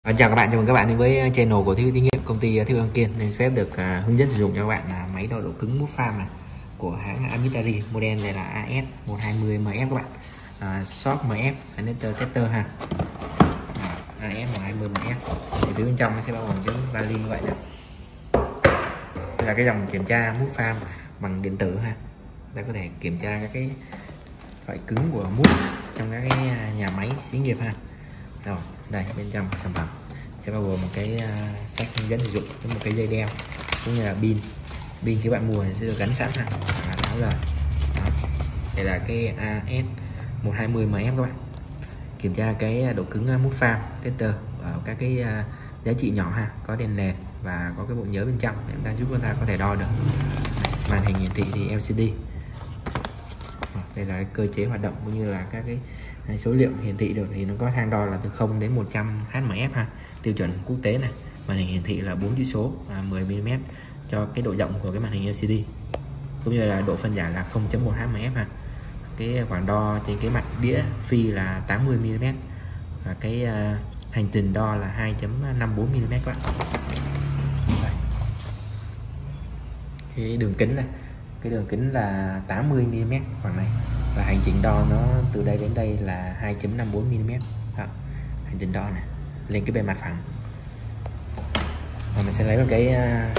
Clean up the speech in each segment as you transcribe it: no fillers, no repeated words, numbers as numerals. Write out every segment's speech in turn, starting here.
Chào các bạn, chào mừng các bạn đến với channel của Thiết bị Thí nghiệm công ty Thiết bị Kiên. Nên phép được hướng dẫn sử dụng cho các bạn là máy đo độ cứng mút farm này của hãng Amitari, model này là AS120MF các bạn. Shop MF Connector Tester ha. AS120MF. Thì từ bên trong nó sẽ bao gồm cái vali như vậy nè. Đây là cái dòng kiểm tra mút farm bằng điện tử ha. Ta có thể kiểm tra các cái loại cứng của mút trong các cái nhà máy xí nghiệp ha. Rồi, đây bên trong sản phẩm sẽ bao gồm một cái sách hướng dẫn sử dụng với một cái dây đeo cũng như là pin các bạn mua sẽ được gắn sẵn ha, và tháo rời. Đây là cái AS120MF các bạn, kiểm tra cái độ cứng mút farm tester ở các cái giá trị nhỏ ha, có đèn led và có cái bộ nhớ bên trong để chúng ta giúp chúng ta có thể đo được. Màn hình hiển thị thì LCD. Đây là cái cơ chế hoạt động cũng như là các cái số liệu hiển thị được, thì nó có thang đo là từ 0 đến 100 HMF ha, tiêu chuẩn quốc tế này. Màn hình hiển thị là 4 chữ số và 10 mm cho cái độ rộng của cái màn hình LCD, cũng như là độ phân giải là 0.1 HMF ha. Cái khoảng đo trên cái mặt đĩa phi là 80 mm và cái hành trình đo là 2.54 mm các bạn. Cái đường kính này, cái đường kính là 80 mm khoảng này, và hành trình đo nó từ đây đến đây là 2.54 mm. Đó, hành trình đo này lên cái bề mặt phẳng. Và mình sẽ lấy một cái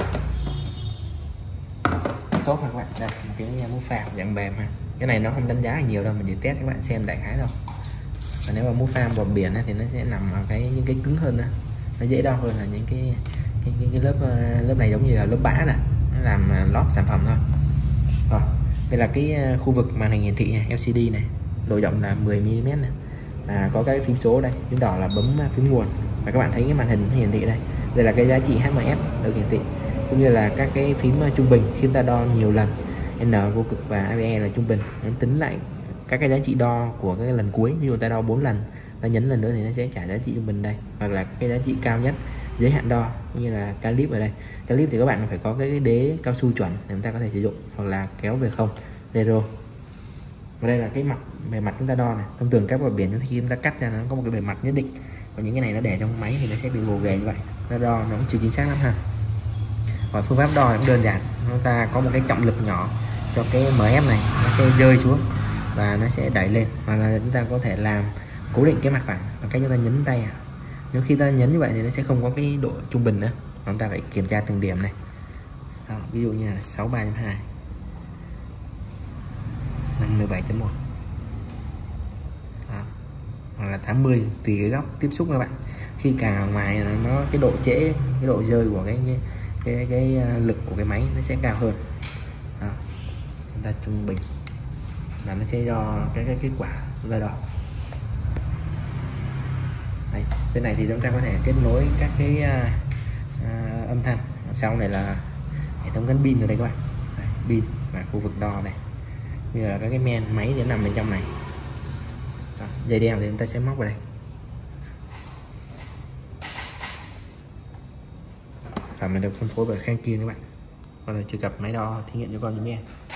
xốp các bạn, đây một cái mút farm dạng mềm ha. Cái này nó không đánh giá nhiều đâu, mình chỉ test các bạn xem đại khái thôi. Và nếu mà mút farm bọt biển thì nó sẽ nằm ở những cái cứng hơn đó. Nó dễ đo hơn là những cái lớp này, giống như là lớp bã nè, nó làm lót sản phẩm thôi. Rồi, đây là cái khu vực màn hình hiển thị này, LCD này, độ rộng là 10 mm này. Có cái phím số đây, phím đỏ là bấm phím nguồn, và các bạn thấy cái màn hình hiển thị đây, đây là cái giá trị HMF được hiển thị, cũng như là các cái phím trung bình khi chúng ta đo nhiều lần, N vô cực và ABE là trung bình, nó tính lại các cái giá trị đo của cái lần cuối. Ví dụ ta đo 4 lần và nhấn lần nữa thì nó sẽ trả giá trị trung bình đây, hoặc là cái giá trị cao nhất giới hạn đo, cũng như là calip ở đây. Calip thì các bạn phải có cái đế cao su chuẩn để chúng ta có thể sử dụng, hoặc là kéo về không zero. Và đây là cái bề mặt chúng ta đo này. Thông thường các bờ biển khi chúng ta cắt ra nó có một cái bề mặt nhất định, còn những cái này nó để trong máy thì nó sẽ bị gồ ghề như vậy, nó đo nó cũng chưa chính xác lắm ha. Và phương pháp đo cũng đơn giản, chúng ta có một cái trọng lực nhỏ cho cái MF này, nó sẽ rơi xuống và nó sẽ đẩy lên, hoặc là chúng ta có thể làm cố định cái mặt phẳng bằng cách chúng ta nhấn tay. Nếu khi ta nhấn như vậy thì nó sẽ không có cái độ trung bình nữa, chúng ta phải kiểm tra từng điểm này. Đó, ví dụ như là 63.2, 57.1, hoặc là 80, tùy cái góc tiếp xúc các bạn. Khi càng ở ngoài là nó cái độ trễ, cái độ rơi của cái lực của cái máy nó sẽ cao hơn. Đó, chúng ta trung bình và nó sẽ do cái kết quả ra đo. Đây, bên này thì chúng ta có thể kết nối các cái âm thanh. Sau này là hệ thống gắn pin ở đây các bạn, pin và khu vực đo này, như là các cái men máy sẽ nằm bên trong này. Đó, dây đeo thì chúng ta sẽ móc vào đây. Và mình được phân phối bởi Khang Kiên các bạn. Còn là truy cập máy đo thí nghiệm cho con giùm em.